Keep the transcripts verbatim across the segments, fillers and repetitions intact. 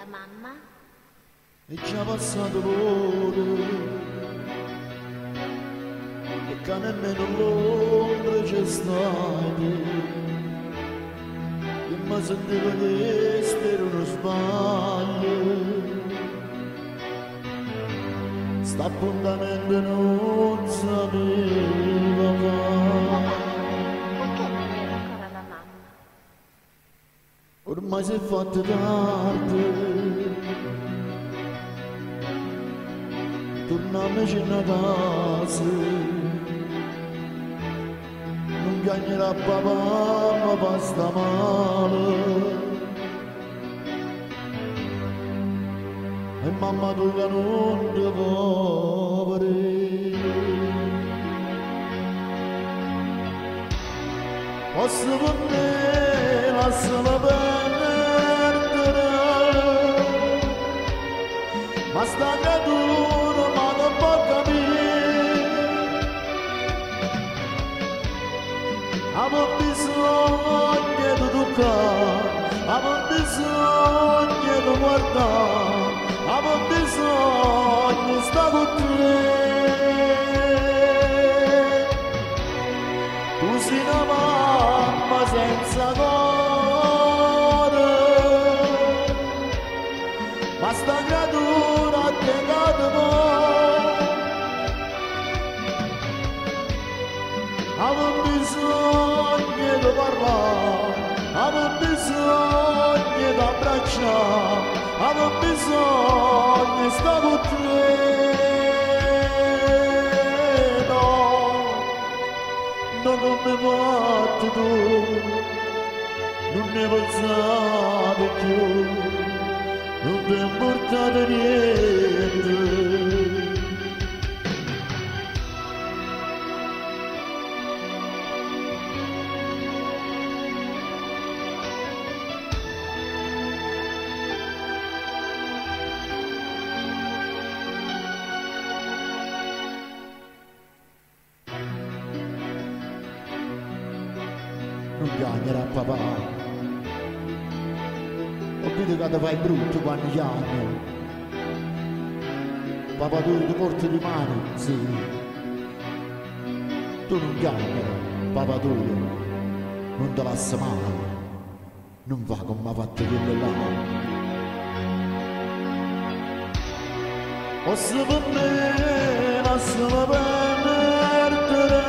mamma? È già passato l'ora e che nemmeno l'ombra c'è stata e mi sentivo che spero non sbaglio. Sta appuntamento non sapeva fare. Perché non era ancora la mamma? Ormai si è fatto tardi, torniamoci a casa, non gagnerà papà ma basta male. E mamma tu che non ti poveri, posso con me lasciala perdere, ma sta creatura ma non può capire, avevo bisogno di toccare, avevo bisogno di guardare, avevo bisogno di stare con te. Tu sei una mamma senza cuore, ma sta creatura ha piegato voi. Avevo bisogno di parlare, avevo bisogno di abbracciare, avevo bisogno di stare con te. Non mi hai fatto tu, non ne pensate più, non ti è portato niente. Non gagnerà papà, ho visto che ti fai brutto quando chiami. Papà tu ti porti di mano, sì. Tu non gagnerai, papà tu non te lascia male, non va come mi ha fatto quello là. Posso per me lasciami perdere,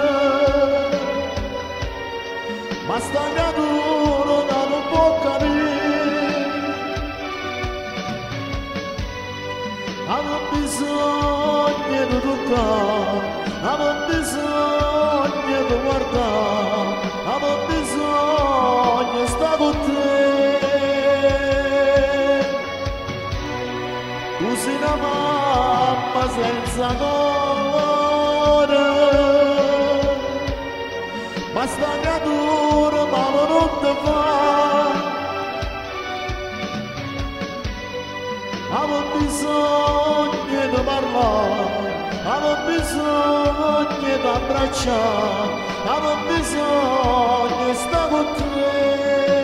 ma sta creatura non può capire, avevo bisogno di toccare, avevo bisogno di guardare, avevo bisogno di stare con te. Tu sei una mamma senza cuore, ma sta creatura male non ti fa. Avevo bisogno di parlare, avevo bisogno di abbracciare, avevo bisogno di stare con te.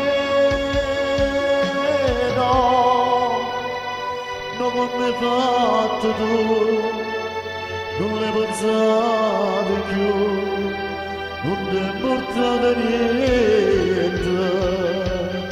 No, non come hai fatto tu, non le pensate più, non ti è portato niente.